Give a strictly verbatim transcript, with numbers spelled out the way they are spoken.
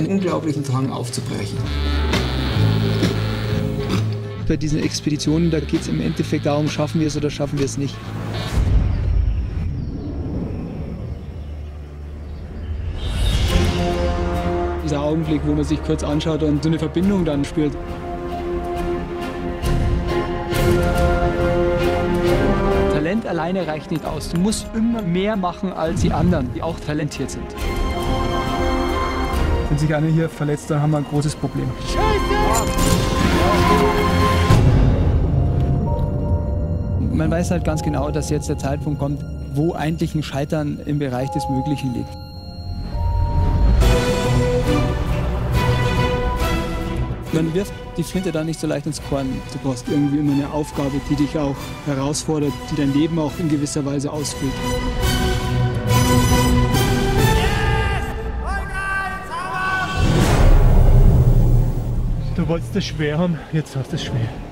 einen unglaublichen Drang aufzubrechen. Bei diesen Expeditionen, da geht es im Endeffekt darum, schaffen wir es oder schaffen wir es nicht. Dieser Augenblick, wo man sich kurz anschaut und so eine Verbindung dann spürt. Talent alleine reicht nicht aus. Du musst immer mehr machen als die anderen, die auch talentiert sind. Wenn sich einer hier verletzt, dann haben wir ein großes Problem. Man weiß halt ganz genau, dass jetzt der Zeitpunkt kommt, wo eigentlich ein Scheitern im Bereich des Möglichen liegt. Man wirft die Flinte da nicht so leicht ins Korn. Du brauchst irgendwie immer eine Aufgabe, die dich auch herausfordert, die dein Leben auch in gewisser Weise ausfüllt. Du wolltest es schwer haben, jetzt hast du es schwer.